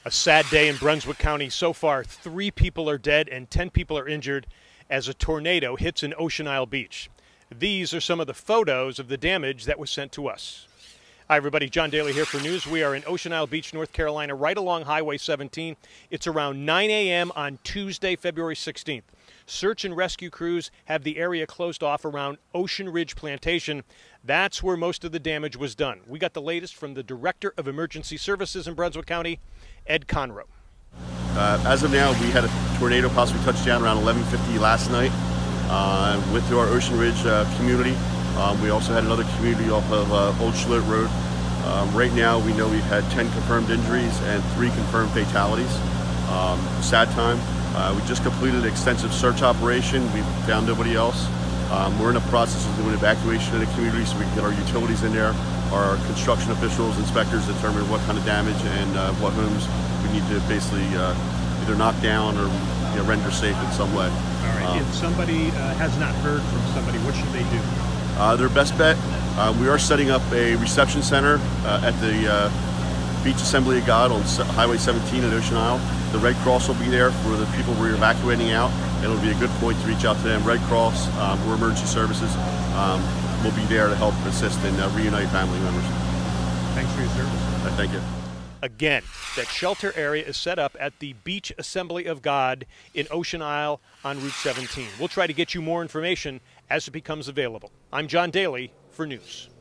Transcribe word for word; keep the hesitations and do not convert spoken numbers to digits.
A sad day in Brunswick County. So far, three people are dead and ten people are injured as a tornado hits an Ocean Isle beach. These are some of the photos of the damage that was sent to us. Hi, everybody. John Daly here for news. We are in Ocean Isle Beach, North Carolina, right along Highway seventeen. It's around nine A M on Tuesday, February sixteenth. Search and rescue crews have the area closed off around Ocean Ridge Plantation. That's where most of the damage was done. We got the latest from the Director of Emergency Services in Brunswick County, Ed Conroe. Uh, as of now, we had a tornado possibly touch down around eleven fifty last night uh, with our Ocean Ridge uh, community. Um, we also had another community off of uh, Old Schlitt Road. Um, right now, we know we've had ten confirmed injuries and three confirmed fatalities. Um, sad time. Uh, we just completed an extensive search operation. We found nobody else. Um, we're in the process of doing evacuation of the community so we can get our utilities in there. Our construction officials, inspectors determine what kind of damage and uh, what homes we need to basically uh, either knock down or you know, render safe in some way. All right. Um, if somebody uh, has not heard from somebody, what should they do? Uh, their best bet, uh, we are setting up a reception center uh, at the uh, Beach Assembly of God on Highway seventeen at Ocean Isle. The Red Cross will be there for the people we're evacuating out. It'll be a good point to reach out to them. Red Cross um, or emergency services um, will be there to help assist and uh, reunite family members. Thanks for your service. Uh, thank you. Again, that shelter area is set up at the Beach Assembly of God in Ocean Isle on Route seventeen. We'll try to get you more information as it becomes available. I'm John Daly for news.